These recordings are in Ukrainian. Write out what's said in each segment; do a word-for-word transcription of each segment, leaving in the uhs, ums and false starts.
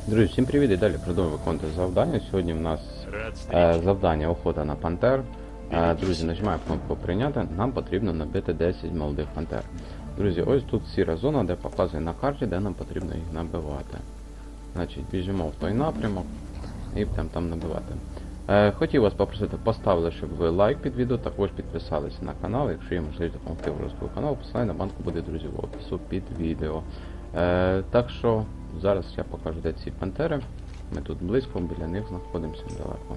Друзі, всім привіт і далі продовжуємо виконувати завдання. Сьогодні в нас е, завдання охота на пантер. Е, друзі, нажимаємо кнопку прийняти, нам потрібно набити десять молодих пантер. Друзі, ось тут сіра зона, де показує на карті, де нам потрібно їх набивати. Значить, біжимо в той напрямок і будемо там набивати. Е, хотів вас попросити, поставили, щоб ви лайк під відео, також підписалися на канал, якщо є можливість допомогти в розвитку каналу, посилання на банку буде, друзі, в опису під відео. Е, так що зараз я покажу, де ці пантери. Ми тут близько, біля них знаходимося далеко.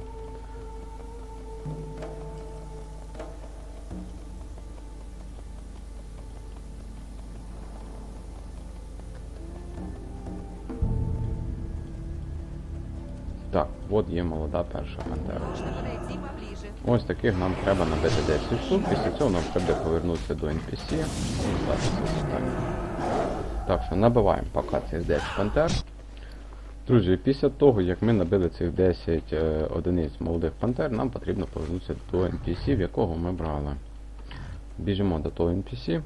Так, от є молода перша пантера. Ось таких нам треба набити десять штук, після цього нам треба повернутися до ен пі сі і здатися завдання. Так що набиваємо поки цих десять пантер. Друзі, після того, як ми набили цих десять е, одиниць молодих пантер, нам потрібно повернутися до ен пі сі, в якого ми брали. Біжимо до того ен пі сі.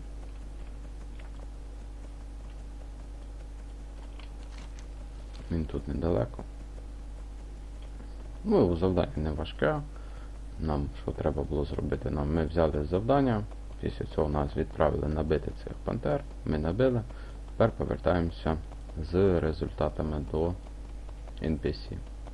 Він тут недалеко. Ну, завдання не важке. Нам що треба було зробити? Нам Ми взяли завдання, після цього нас відправили набити цих пантер, ми набили, тепер повертаємося з результатами до ен пі сі.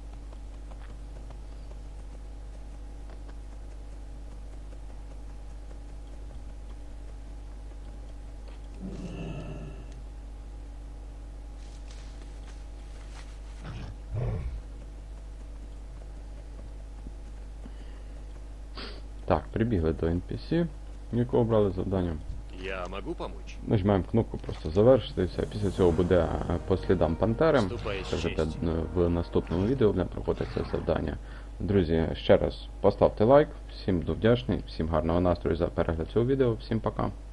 Так, прибігли до ен пі сі, якого брали завдання. Я могу помочь? Нажимаємо кнопку просто завершити і все. Після цього буде по слідам пантери. Це вже в наступному відео буде проходити це завдання. Друзі, ще раз поставте лайк, всім буду вдячний, всім гарного настрою за перегляд цього відео, всім пока.